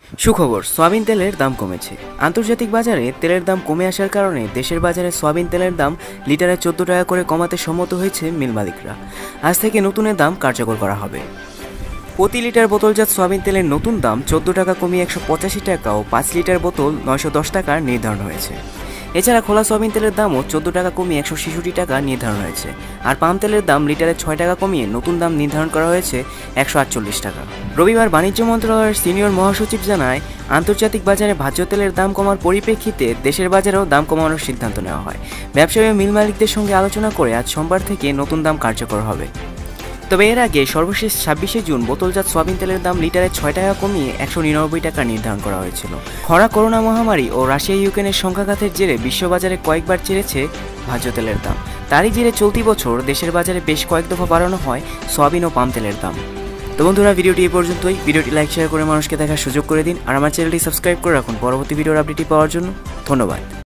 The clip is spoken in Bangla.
সুখবর, সয়াবিন তেলের দাম কমেছে। আন্তর্জাতিক বাজারে তেলের দাম কমে আসার কারণে দেশের বাজারে সয়াবিন তেলের দাম লিটারে 14 টাকা করে কমাতে সম্মত হয়েছে মিল মালিকরা। আজ থেকে নতুন দাম কার্যকর করা হবে। প্রতি লিটার বোতলজাত সয়াবিন তেলের নতুন দাম 14 টাকা কমিয়ে 185 টাকা ও 5 লিটার বোতল 910 টাকার নির্ধারণ হয়েছে। এছাড়া খোলা সয়াবিন তেলের দামও 14 টাকা কমিয়ে 166 টাকা নির্ধারণ হয়েছে। আর পাম তেলের দাম লিটারে 6 টাকা কমিয়ে নতুন দাম নির্ধারণ করা হয়েছে 148 টাকা। রবিবার বাণিজ্য মন্ত্রণালয়ের সিনিয়র মহাসচিব জানায়, আন্তর্জাতিক বাজারে ভোজ্য তেলের দাম কমার পরিপ্রেক্ষিতে দেশের বাজারেও দাম কমানোর সিদ্ধান্ত নেওয়া হয়। ব্যবসায়ী ও মিল মালিকদের সঙ্গে আলোচনা করে আজ সোমবার থেকে নতুন দাম কার্যকর হবে। তবে এর আগে সর্বশেষ 26শে জুন বোতলজাত সয়াবিন তেলের দাম লিটারে 6 টাকা কমিয়ে 199 টাকা নির্ধারণ করা হয়েছিল। খরা, করোনা মহামারী ও রাশিয়া ইউক্রেনের সংঘাতের জেরে বিশ্ববাজারে কয়েকবার চেড়েছে ভোজ্য তেলের দাম। তারই জেরে চলতি বছর দেশের বাজারে বেশ কয়েক দফা বাড়ানো হয় সয়াবিন ও পাম তেলের দাম। তো বন্ধুরা, ভিডিওটি এই পর্যন্তই। ভিডিওটি লাইক শেয়ার করে মানুষকে দেখার সুযোগ করে দিন আর আমার চ্যানেলটি সাবস্ক্রাইব করে রাখুন পরবর্তী ভিডিওর আপডেটটি পাওয়ার জন্য। ধন্যবাদ।